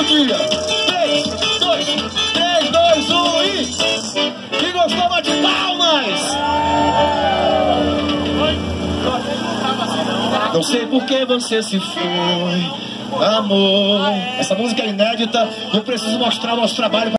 dia. 3, 2, 1 e... Quem gostou, bate palmas! Não sei por que você se foi, amor. Essa música é inédita, eu preciso mostrar o nosso trabalho.